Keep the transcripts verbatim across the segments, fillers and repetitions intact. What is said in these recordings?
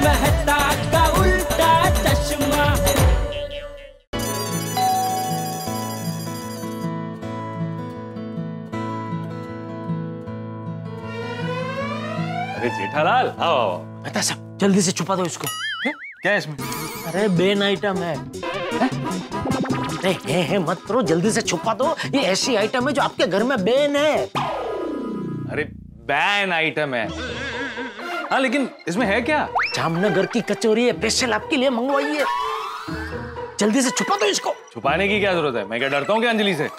मेहता का उल्टा चश्मा। अरे जेठालाल, आओ। मेहता साहब जल्दी से छुपा दो इसको। है? क्या है इसमें? अरे बेन आइटम है, है? अरे है, है मत करो, जल्दी से छुपा दो। ये ऐसी आइटम है जो आपके घर में बैन है। अरे बैन आइटम है। हाँ लेकिन इसमें है क्या? जामनगर की कचौरी है, स्पेशल आपके लिए मंगवाई है। जल्दी से छुपा दो इसको। छुपाने की क्या जरूरत है? मैं क्या डरता हूँ क्या अंजलि से?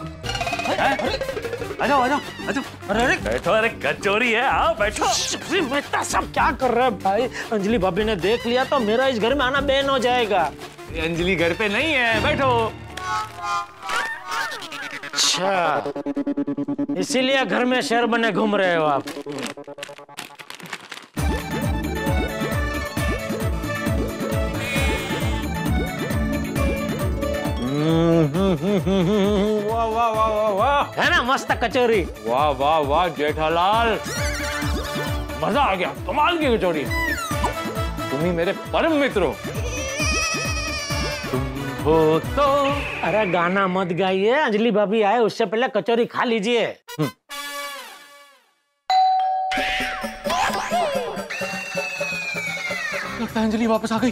आ जाओ आ जाओ आ जाओ। अरे अरे बैठो, अरे कचौरी है, आओ बैठो। मेहता साहब क्या कर रहे हैं भाई? अंजलि भाभी ने देख लिया तो मेरा इस घर में आना बैन हो जाएगा। अंजलि घर पे नहीं है, बैठो। अच्छा, इसीलिए घर में शेर बने घूम रहे हो आप। वाह वाह वाह वाह वाह, है ना मस्त कचौरी? वाह वाह वाह जेठालाल, मजा आ गया, कमाल की कचौरी। तुम ही मेरे परम मित्र हो। तुम हो तो। अरे गाना मत गाइए, अंजलि भाभी आए उससे पहले कचौरी खा लीजिए। लगता है अंजलि वापस आ गई।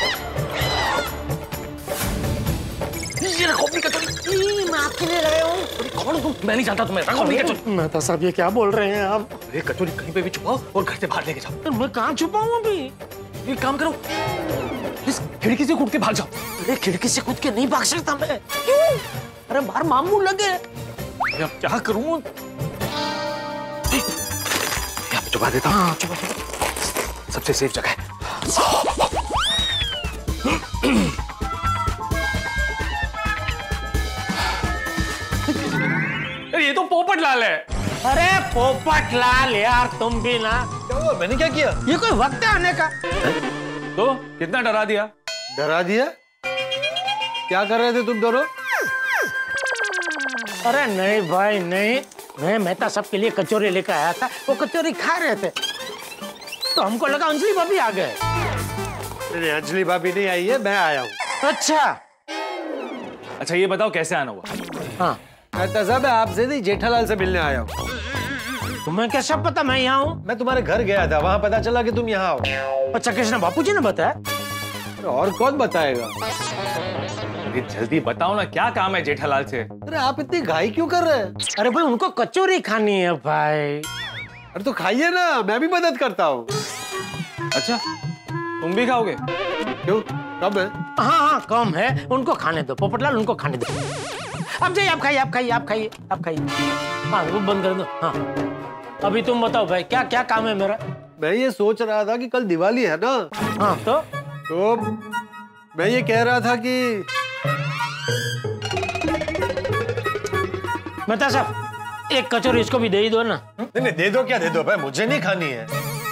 ये रखो अपनी कचौरी। मैं आपके लिए लाया हूँ। कौन तुम? मैं नहीं जानता तुम्हें। रखो अपनी कचौरी। मेहता साहब ये क्या बोल रहे हैं आप? अरे कचौरी कहीं पे भी छुपाओ और घर से बाहर लेके जाओ। तो मैं कहाँ छुपाऊँ अभी? एक काम करो, इस खिड़की से कूद के भाग जाओ। अरे खिड़की से कूद के नहीं भाग सकता मैं। क्यों? अरे बाहर मामू लगे। अब क्या करूं? यहाँ पे छुपा देता हूँ। हाँ छुपा छुपा। सबसे सेफ जगह है। ये तो पोपट लाल है। अरे पोपट लाल यार, तुम भी ना। क्या हुआ? मैंने क्या किया? ये कोई वक्त है आने का? तो कितना डरा दिया? डरा दिया? क्या कर रहे थे तुम दोनों? अरे नहीं भाई नहीं, मैं मेहता साहब के लिए कचौरी लेकर आया था, वो कचौरी खा रहे थे तो हमको लगा अंजलि भाभी आ गए। नहीं, अंजलि भाभी नहीं आई है, मैं आया हूँ। अच्छा अच्छा ये बताओ कैसे आना हुआ? हाँ, मेहता साहब मैं आपसे नहीं जेठालाल से मिलने आया हूँ। तुम्हें कैसा पता मैं यहाँ हूँ? मैं तुम्हारे घर गया था, वहाँ पता चला कि तुम यहाँ आओ। अच्छा कृष्णा बापू जी ने बताया? और कौन बताएगा? अरे जल्दी बताओ ना, क्या काम है जेठालाल से? अरे आप इतनी घाई क्यों कर रहे हैं? अरे भाई उनको कचौरी खानी है भाई। अरे तो खाइए ना, मैं भी मदद करता हूँ। अच्छा तुम भी खाओगे? क्यों, कब है? हाँ हाँ कम है, उनको खाने दो पोपटलाल, उनको खाने दो। अब जाइए, आप खाइए आप खाइए आप खाइए आप खाइए। हाँ वो बंद कर दो। हाँ अभी तुम बताओ भाई, क्या क्या काम है मेरा? मैं ये सोच रहा था कि कल दिवाली है ना। हाँ तो तो मैं ये कह रहा था कि मेहता साहब एक कचौरी इसको भी दे ही दो ना। नहीं नहीं दे दो, क्या दे दो भाई, मुझे नहीं खानी है।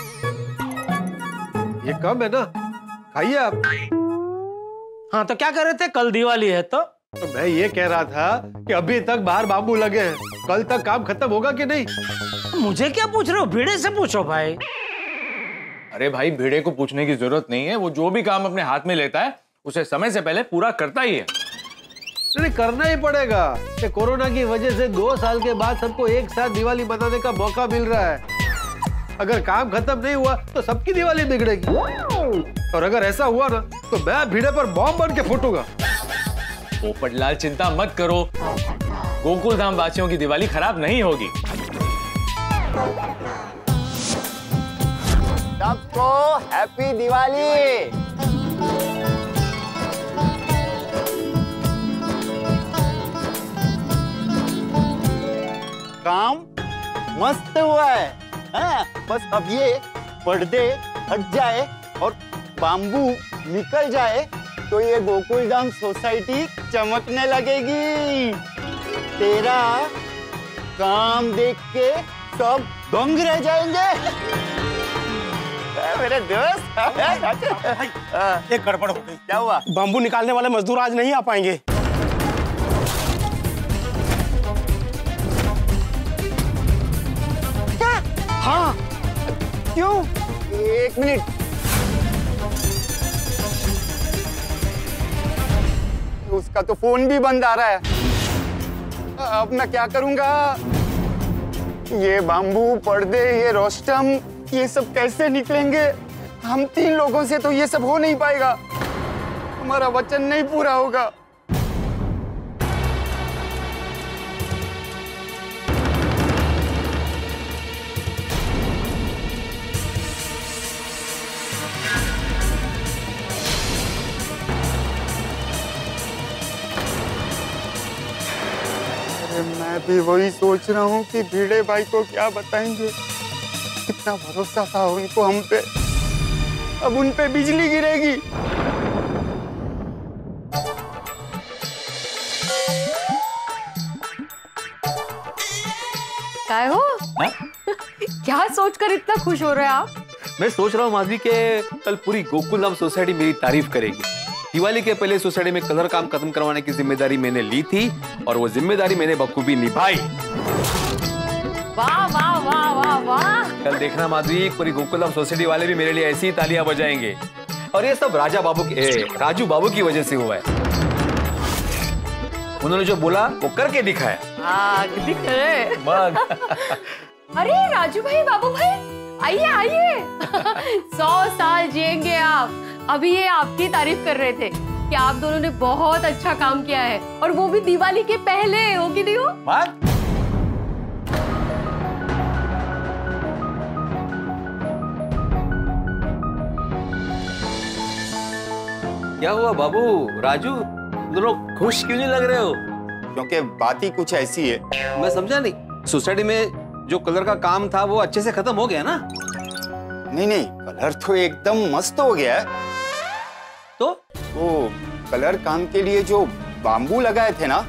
ये कम है ना, खाइए आप। हाँ तो क्या कर रहे थे? कल दिवाली है तो? तो मैं ये कह रहा था कि अभी तक बाहर बांबू लगे हैं, कल तक काम खत्म होगा कि नहीं? मुझे क्या पूछ रहे हो? भिड़े से पूछो भाई। अरे भाई भिड़े को पूछने की जरूरत नहीं है, वो जो भी काम अपने हाथ में लेता है उसे समय से पहले पूरा करता ही है। नहीं करना ही पड़ेगा, कि कोरोना की वजह से दो साल के बाद सबको एक साथ दिवाली मनाने का मौका मिल रहा है। अगर काम खत्म नहीं हुआ तो सबकी दिवाली बिगड़ेगी, और अगर ऐसा हुआ ना तो मैं भिड़े पर बॉम्ब बन के फूटूंगा। पोपटलाल चिंता मत करो, गोकुल धाम वासियों की दिवाली खराब नहीं होगी। सबको हैप्पी दिवाली। काम मस्त हुआ है, हाँ, बस अब ये पर्दे हट जाए और बाम्बू निकल जाए तो ये गोकुलधाम सोसाइटी चमकने लगेगी। तेरा काम देख के सब दंग रह जाएंगे। मेरे दोस्त एक गड़बड़ हो गई। क्या हुआ? बाम्बू निकालने वाले मजदूर आज नहीं आ पाएंगे। क्या? हाँ। क्यों? एक मिनट। उसका तो फोन भी बंद आ रहा है। अब मैं क्या करूंगा? ये बाम्बू, पर्दे, ये रोस्टम, ये सब कैसे निकलेंगे? हम तीन लोगों से तो ये सब हो नहीं पाएगा, हमारा वचन नहीं पूरा होगा। मैं भी वही सोच रहा हूँ कि भिड़े भाई को क्या बताएंगे। कितना भरोसा था उनको हम पे, अब उन पे बिजली गिरेगी। काय हो? क्या सोचकर इतना खुश हो रहे हैं आप? मैं सोच रहा हूँ माधवी के कल पूरी गोकुलधाम सोसाइटी मेरी तारीफ करेगी। दिवाली के पहले सोसाइटी में कलर काम खत्म करवाने की जिम्मेदारी मैंने ली थी और वो जिम्मेदारी मैंने बखूबी निभाई। वाह वाह वाह वाह वाह। कल देखना माधवी, पूरी गोकुलधाम सोसाइटी वाले भी मेरे लिए ऐसी ही तालियां बजाएंगे। और ये सब राजा बाबू के ए, राजू बाबू की वजह से हुआ है। उन्होंने जो बोला वो करके दिखाया। हाँ, दिख रहे। मग। अरे राजू भाई, बाबू भाई, आइए आइए। सौ साल जिएंगे आप। अभी ये आपकी तारीफ कर रहे थे कि आप दोनों ने बहुत अच्छा काम किया है, और वो भी दिवाली के पहले। हो कि नहीं हो? मग? क्या हुआ बाबू? राजू, दोनों खुश क्यों नहीं लग रहे हो? क्योंकि बात ही कुछ ऐसी है। मैं समझा नहीं। सोसाइटी में जो कलर का काम था वो अच्छे से खत्म हो गया ना? नहीं नहीं, कलर तो एकदम मस्त हो गया है। तो वो कलर काम के लिए जो बाम्बू लगाए थे ना,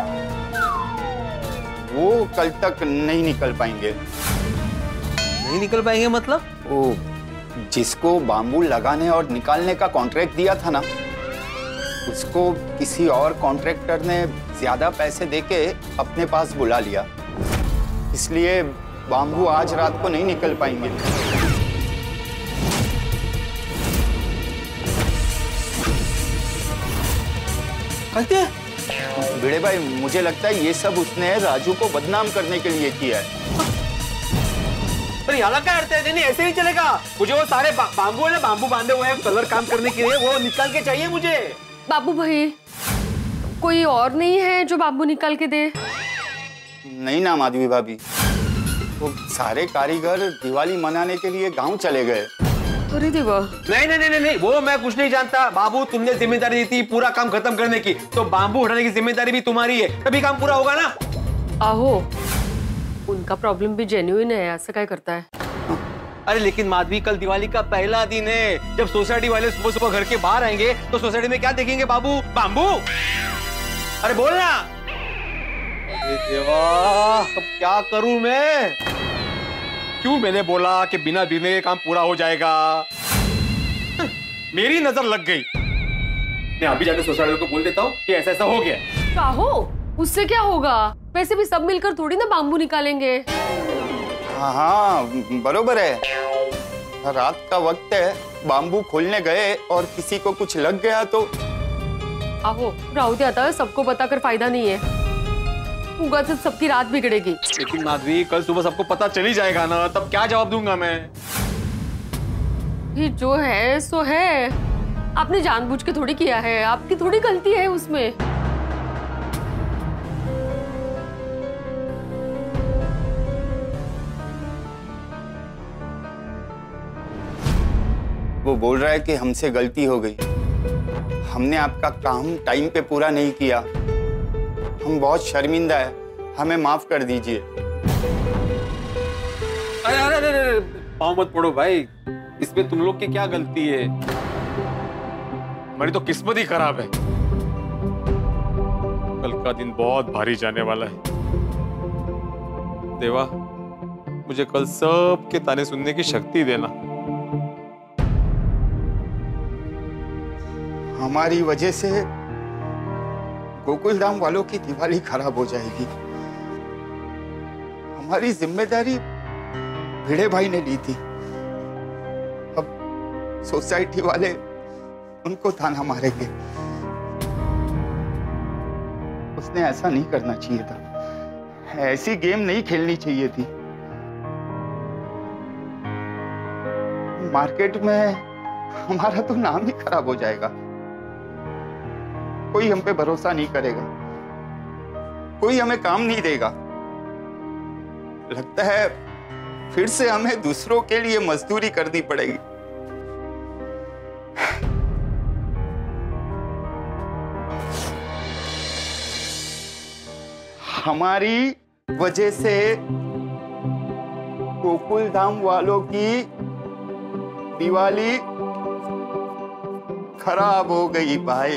वो कल तक नहीं निकल पाएंगे। नहीं निकल पाएंगे मतलब? वो जिसको बाम्बू लगाने और निकालने का कॉन्ट्रैक्ट दिया था ना, उसको किसी और कॉन्ट्रैक्टर ने ज्यादा पैसे देके अपने पास बुला लिया, इसलिए बाम्बू आज रात को नहीं निकल पाएंगे। कहते हैं भिड़े भाई, मुझे लगता है ये सब उसने राजू को बदनाम करने के लिए किया है। पर यहाँ क्या करते हैं? नहीं, ऐसे नहीं चलेगा। मुझे वो सारे बा, बाम्बू है ना, बाम्बू बांधे हुए हैं कलर काम करने के लिए, वो निकाल के चाहिए मुझे। बाबू भाई, कोई और नहीं है जो बाम्बू निकाल के दे? नहीं ना माधवी भाभी, वो सारे कारीगर दिवाली मनाने के लिए गांव चले गए। अरे देवा। नहीं नहीं नहीं नहीं, वो मैं कुछ नहीं जानता। बाबू, तुमने जिम्मेदारी दी थी पूरा काम खत्म करने की, तो बाम्बू हटाने की जिम्मेदारी भी तुम्हारी है, तभी काम पूरा होगा ना। आहो, उनका प्रॉब्लम भी जेन्युइन है, ऐसा क्या करता है? अरे लेकिन माधवी, कल दिवाली का पहला दिन है। जब सोसाइटी वाले सुबह सुबह घर के बाहर आएंगे तो सोसाइटी में क्या देखेंगे? बाबू, बाम्बू। अरे बोलना। अरे देवा, अब क्या करूं मैं? क्यों मैंने बोला कि बिना बिने के काम पूरा हो जाएगा? मेरी नजर लग गई। मैं अभी जाकर सोसाइटी को बोल देता हूँ कि ऐसा ऐसा हो गया। काहो, उससे क्या होगा? वैसे भी सब मिलकर थोड़ी ना बाम्बू निकालेंगे। हाँ हाँ, बरोबर है। रात का वक्त है, बाम्बू खोलने गए और किसी को कुछ लग गया तो। आहो, राउत आता है, सबको बताकर फायदा नहीं है। उगा से सबकी रात बिगड़ेगी। लेकिन माधवी, कल सुबह सबको पता चली जाएगा ना, तब क्या जवाब दूंगा मैं? ये जो है सो है। आपने जानबूझ के थोड़ी किया है, आपकी थोड़ी गलती है उसमें। वो बोल रहा है कि हमसे गलती हो गई, हमने आपका काम टाइम पे पूरा नहीं किया, हम बहुत शर्मिंदा है, हमें माफ कर दीजिए। अरे अरे अरे अरे, पाँव मत पड़ो भाई, इसमें तुम लोग की क्या गलती है? हमारी तो किस्मत ही खराब है। कल का दिन बहुत भारी जाने वाला है। देवा, मुझे कल सब के ताने सुनने की शक्ति देना। हमारी वजह से गोकुलधाम वालों की दिवाली खराब हो जाएगी। हमारी जिम्मेदारी भिड़े भाई ने ली थी, अब सोसाइटी वाले उनको ताना मारेंगे। उसने ऐसा नहीं करना चाहिए था, ऐसी गेम नहीं खेलनी चाहिए थी। मार्केट में हमारा तो नाम ही खराब हो जाएगा, कोई हम पे भरोसा नहीं करेगा, कोई हमें काम नहीं देगा। लगता है फिर से हमें दूसरों के लिए मजदूरी करनी पड़ेगी। हमारी वजह से गोकुल धाम वालों की दिवाली खराब हो गई भाई।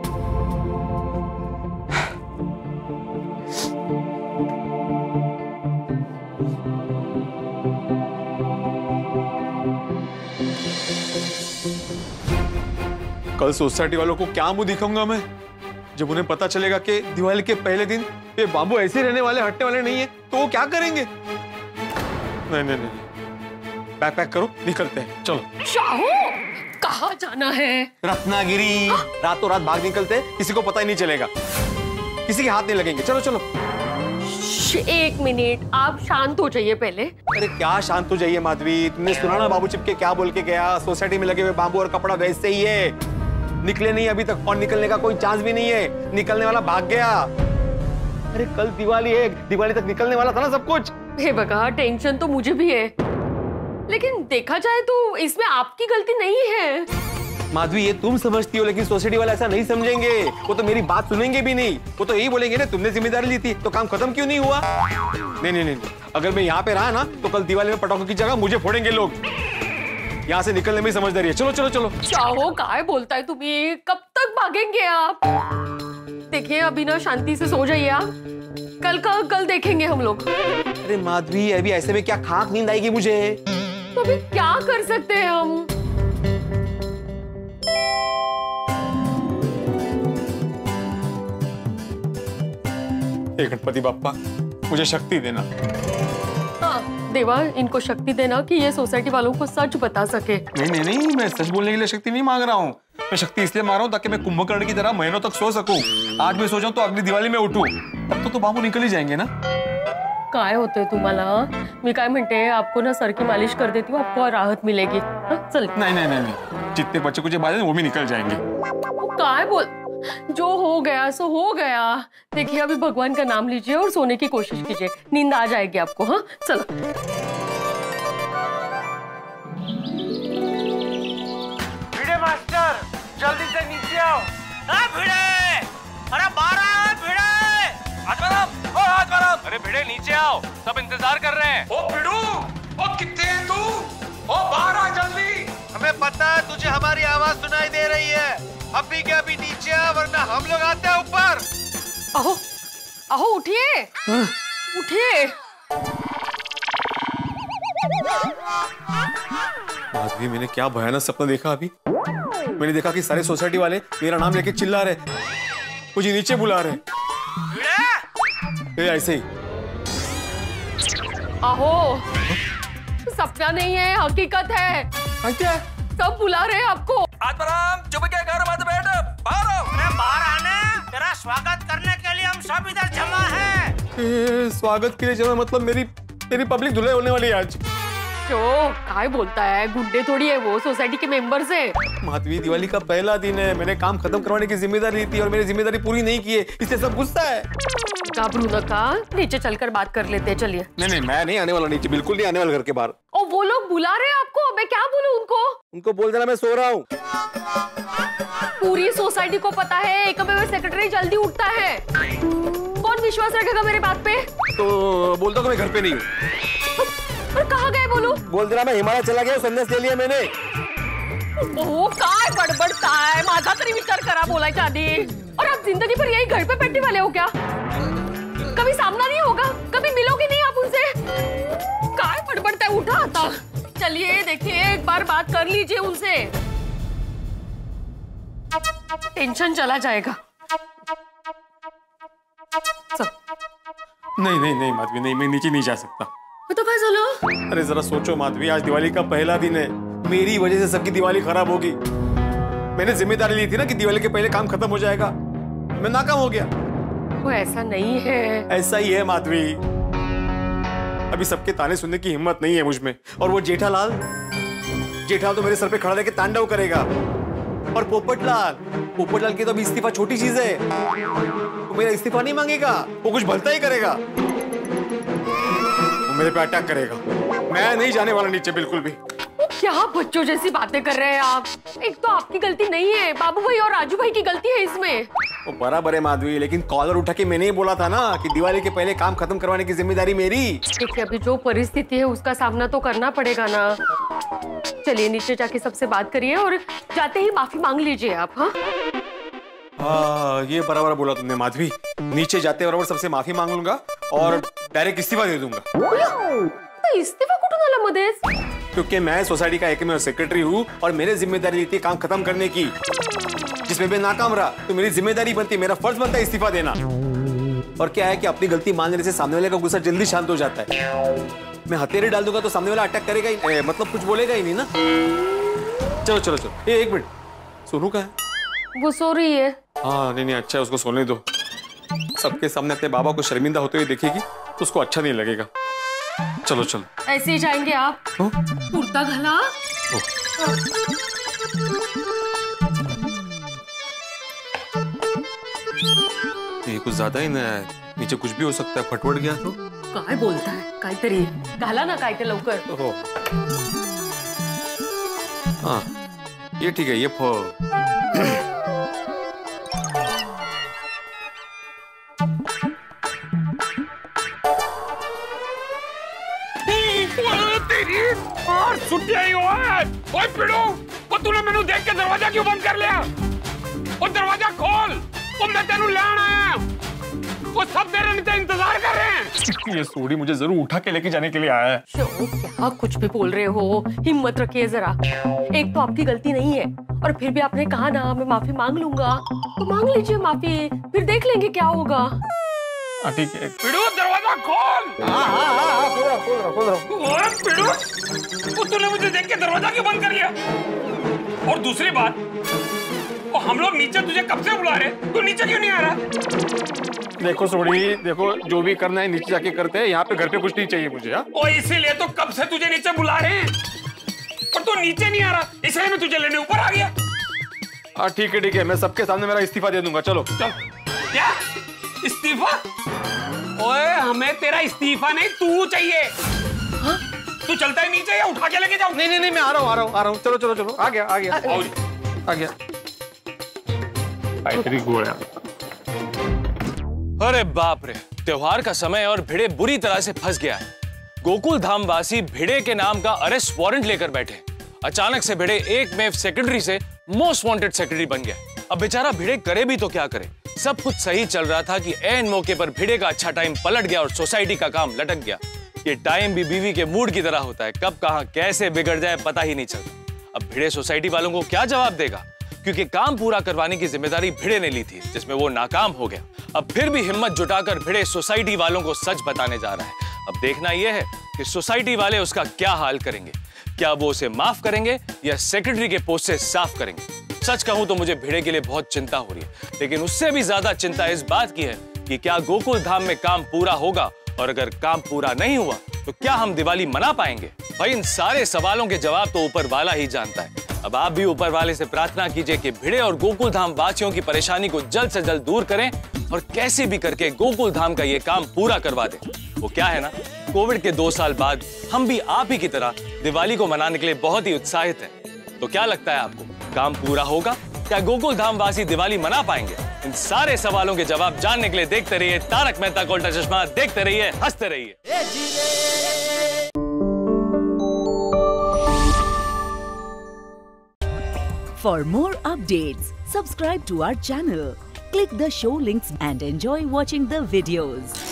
कल सोसाइटी वालों को क्या मुंह दिखाऊंगा मैं जब उन्हें पता चलेगा कि दिवाली के पहले दिन ये बाबू ऐसे रहने वाले हटने वाले नहीं है, तो वो क्या करेंगे? नहीं नहीं नहीं, बैग पैक करो, निकलते हैं, चलो। शाहू, कहाँ जाना है? रत्नागिरी। रातों रात भाग निकलते हैं, किसी को पता ही नहीं चलेगा, किसी के हाथ नहीं लगेंगे। चलो चलो। एक मिनट, आप शांत हो जाइए पहले। अरे क्या शांत हो जाइए माधवी, तुमने सुना ना बाबू चिपके क्या बोल के गया? सोसाइटी में लगे हुए बांबू और कपड़ा वैसे ही है, निकले नहीं अभी तक और निकलने का कोई चांस भी नहीं है, निकलने वाला भाग गया। अरे कल दिवाली है, दिवाली तक निकलने वाला था ना सब कुछ। हे भगवान, टेंशन तो मुझे भी है, लेकिन देखा जाए तो इसमें आपकी गलती नहीं है। माधवी ये तुम समझती हो, लेकिन सोसाइटी वाले ऐसा नहीं समझेंगे, वो तो मेरी बात सुनेंगे भी नहीं, वो तो यही बोलेंगे ना तुमने जिम्मेदारी ली थी तो काम खत्म क्यों नहीं हुआ? नहीं नहीं नहीं, अगर मैं यहाँ पे रहा ना तो कल दिवाली में पटाखों की जगह मुझे फोड़ेंगे लोग। यहाँ से निकलने में समझदारी है, चलो चलो चलो। चाहो काय बोलता है तुम्हें, कब तक भागेंगे आप? देखिए अभी ना शांति से सो जाइए आप, कल का कल देखेंगे हम लोग। अरे माधवी अभी ऐसे में क्या खाक नींद आएगी मुझे? तो अभी क्या कर सकते हैं हम? हे गणपति बाप्पा मुझे शक्ति देना। हाँ देवा, इनको शक्ति देना कि ये सोसाइटी वालों को सच बता सके। नहीं नहीं नहीं, मैं सच बोलने के लिए शक्ति नहीं मांग रहा हूँ, मैं शक्ति इसलिए मांग रहा हूँ ताकि मैं कुंभकर्ण की तरह महीनों तक सो सकूं। आज मैं सो जाऊं तो अगली दिवाली में उठूं, तब तो, तो बाबू निकल ही जाएंगे ना। काय होते तुम्हाला? मी काय म्हणते, आपको ना सर की मालिश कर देती हूँ, आपको राहत मिलेगी। हाँ, चल। नहीं नहीं नहीं नहीं, जितने बच्चे कुछ बात है वो भी निकल जाएंगे। काय बोल, जो हो गया सो हो गया। देखिए अभी भगवान का नाम लीजिए और सोने की कोशिश कीजिए, नींद आ जाएगी आपको। हाँ चलो। भिड़े मास्टर जल्दी से नीचे आओ। हाँ भिड़े, अरे बाहर आओ भिड़े। आत्माराम, ओ आत्माराम, अरे भिड़े नीचे आओ, सब इंतजार कर रहे हैं। ओ भिड़ू, ओ कितने हैं तू? ओ बाहर आ जल्दी। हमें पता है तुझे हमारी आवाज सुनाई दे रही है, अभी के अभी नीचे आ वरना हम लोग आते हैं ऊपर। अहो अहो उठिए, उठिए। माधवी मैंने क्या भयानक सपना देखा अभी। मैंने देखा कि सारे सोसाइटी वाले मेरा नाम लेके चिल्ला रहे, मुझे नीचे बुला रहे। ऐसे ही। अहो सपना नहीं है, हकीकत है। क्या? सब बुला रहे हैं आपको। आत्माराम चुप क्या कर रहा, बैठ बाहर आओ। अरे बाहर आने, तेरा स्वागत करने के लिए हम सब इधर जमा हैं। स्वागत के लिए जमा मतलब मेरी मेरी पब्लिक धुलाई होने वाली है आज। जो काय बोलता है, गुड्डे थोड़ी है वो, सोसाइटी के मेंबर्स है। माधवी दिवाली का पहला दिन है, मैंने काम खत्म करवाने की जिम्मेदारी थी और मेरी जिम्मेदारी पूरी नहीं की है, इसलिए सब गुस्सा है। घबरू नका, नीचे चलकर बात कर लेते हैं, चलिए। नहीं नहीं मैं नहीं आने वाला नीचे, बिल्कुल नहीं आने वाला घर के बाहर। और वो लोग बुला रहे हैं आपको, मैं क्या बोलूं उनको? उनको बोल देना मैं सो रहा हूँ। पूरी सोसाइटी को पता है एकमेव सेक्रेटरी जल्दी उठता है, कौन विश्वास रखेगा मेरे बात पे? तो बोलता हूँ मैं घर पे नहीं हूँ। और कहाँ गए बोलू? बोल देना मैं हिमालय चला गया, संदेश ले लिया मैंने। ओ काय बडबडता है, माझा तरी विचार करा बोलायच्या आधी। और आप जिंदगी भर यही घर पे बैठने वाले हो क्या? कभी सामना नहीं होगा, कभी मिलोगे नहीं आप उनसे? काय बड़बड़ता है, उठा आता। चलिए देखिए एक बार बात कर लीजिए उनसे, टेंशन चला जाएगा। चल। नहीं नहीं नहीं माधवी नहीं, मैं नीचे नहीं जा सकता। तो क्या चलो? अरे जरा सोचो माधवी, आज दिवाली का पहला दिन है, मेरी वजह से सबकी दिवाली खराब होगी। मैंने जिम्मेदारी ली थी ना कि दिवाली के पहले काम खत्म हो जाएगा, मैं नाकाम हो गया। देखो ऐसा नहीं है। ऐसा ही है माधवी, अभी सबके ताने सुनने की हिम्मत नहीं है मुझ में। और वो जेठालाल जेठालाल तो मेरे सर पे खड़ा रहकर तांडव करेगा। और पोपटलाल पोपटलाल की तो अभी इस्तीफा छोटी चीज है, वो मेरा इस्तीफा नहीं मांगेगा, वो कुछ भलता ही करेगा, वो मेरे पे अटैक करेगा। मैं नहीं जाने वाला नीचे बिल्कुल भी। क्या बच्चों जैसी बातें कर रहे हैं आप? एक तो आपकी गलती नहीं है, बाबू भाई और राजू भाई की गलती है इसमें। वो बराबर है माधवी, लेकिन कॉलर उठा के मैंने ही बोला था ना कि दिवाली के पहले काम खत्म करवाने की जिम्मेदारी मेरी। देखिए अभी जो परिस्थिति है उसका सामना तो करना पड़ेगा ना। चलिए नीचे जाके सबसे बात करिए और जाते ही माफी मांग लीजिए आप। हाँ हाँ, ये बराबर बोला तुमने माधवी। नीचे जाते बराबर सबसे माफी मांग लूंगा और डायरेक्ट इस्तीफा दे दूंगा। तो इस्तीफा कुठून आला मध्येच? क्योंकि मैं सोसाइटी का एकमेव सेक्रेटरी हूँ और मेरे जिम्मेदारी रहती है काम खत्म करने की, जिसमें मैं नाकाम रहा तो मेरी जिम्मेदारी बनती है, मेरा फर्ज बनता है इस्तीफा देना। और क्या है कि अपनी गलती मान लेने से सामने वाले का गुस्सा जल्दी शांत हो जाता है। मैं हथेली डाल दूंगा तो सामने वाला अटैक करेगा ही, ए, मतलब कुछ बोलेगा ही नहीं ना। चलो चलो चलो, ए, एक मिनट, सोनू का है? वो सो रही है। हाँ नहीं नहीं अच्छा है, उसको सोने दो। सबके सामने अपने बाबा को शर्मिंदा होते हुए देखेगी तो उसको अच्छा नहीं लगेगा। चलो चलो। ऐसे ही जाएंगे आप? कुर्ता घला। ये कुछ ज्यादा ही ना, नीचे कुछ भी हो सकता है, फटवट गया तो। काय बोलता है? काहीतरी घाला ना काय ते लवकर। हो हाँ ये ठीक है, ये फो और छुट्टी आई हुआ है। ओए पिड़ो, वो तूने मैंने देख के दरवाजा क्यों बंद कर लिया? वो दरवाजा खोल, वो मैं तेनू लेन आया। वो सब तेरे नीचे इंतजार कर रहे हैं। ये सूरी मुझे जरूर उठा के लेके जाने के लिए आया है। क्या कुछ भी बोल रहे हो? हिम्मत रखिए जरा। एक तो आपकी गलती नहीं है और फिर भी आपने कहा ना मैं माफी मांग लूंगा, तो मांग लीजिए माफी, फिर देख लेंगे क्या होगा। ठीक है। पिड़ो दरवाजा खोल। हाँ हाँ हाँ खोल रहा खोल रहा खोल रहा। ओए पिड़ो, वो तूने मुझे देख के दरवाजा क्यों बंद कर लिया? और दूसरी बात, वो हम लोग नीचे तुझे कब से बुला रहे, तू नीचे क्यों नहीं आ रहा? देखो सोड़ी, देखो जो भी करना है नीचे जाके करते हैं, यहाँ पे घर पे कुछ नहीं चाहिए मुझे। और इसीलिए तो कब से तुझे नीचे बुला रहे हैं, पर तू नीचे नहीं आ रहा, इसलिए मैं तुझे लेने ऊपर आ गया। हाँ ठीक है ठीक है, मैं सबके सामने मेरा इस्तीफा दे दूंगा। चलो चल। क्या इस्तीफा? ओए हमें तेरा इस्तीफा नहीं, तू चाहिए। हाँ? तू चलता है नीचे या उठा के लेके जाओ? नहीं नहीं नहीं मैं आ रहा हूँ आ रहा हूँ आ रहा हूँ। चलो चलो चलो, आ गया आ गया आ गया। अरे बाप रे, त्योहार का समय और भिड़े बुरी तरह से फंस गया है। गोकुल धाम वासी भिड़े के नाम का अरेस्ट वारंट लेकर बैठे। अचानक से भिड़े एक में सेक्रेटरी से मोस्ट वांटेड सेक्रेटरी बन गया। अब बेचारा भिड़े करे भी तो क्या करे। सब कुछ सही चल रहा था कि ऐन मौके पर भिड़े का अच्छा टाइम पलट गया और सोसाइटी का काम लटक गया। ये टाइम भी बीवी के मूड की तरह होता है, कब कहां कैसे बिगड़ जाए पता ही नहीं चलता। अब भिड़े सोसाइटी वालों को क्या जवाब देगा, क्योंकि काम पूरा करवाने की जिम्मेदारी भिड़े ने ली थी, जिसमें वो नाकाम हो गया। अब फिर भी हिम्मत जुटाकर भिड़े सोसाइटी वालों को सच बताने जा रहा है। अब देखना यह है कि सोसाइटी वाले उसका क्या हाल करेंगे। क्या वो उसे माफ करेंगे या सेक्रेटरी के पोस्ट से साफ करेंगे। सच कहूं तो मुझे भिड़े के लिए बहुत चिंता हो रही है, लेकिन उससे भी ज्यादा चिंता इस बात की है कि क्या गोकुल धाम में काम पूरा होगा, और अगर काम पूरा नहीं हुआ तो क्या हम दिवाली मना पाएंगे। भाई इन सारे सवालों के जवाब तो ऊपर वाला ही जानता है। अब आप भी ऊपर वाले से प्रार्थना कीजिए कि भिड़े और गोकुल धाम वासियों की परेशानी को जल्द से जल्द दूर करें और कैसे भी करके गोकुल धाम का ये काम पूरा करवा दें। वो क्या है ना, कोविड के दो साल बाद हम भी आप ही की तरह दिवाली को मनाने के लिए बहुत ही उत्साहित हैं। तो क्या लगता है आपको, काम पूरा होगा? क्या गोकुल धाम वासी दिवाली मना पाएंगे? इन सारे सवालों के जवाब जानने के लिए देखते रहिए तारक मेहता का उल्टा चश्मा, देखते रहिए, हंसते रहिए। For more updates, subscribe to our channel, click the show links and enjoy watching the videos.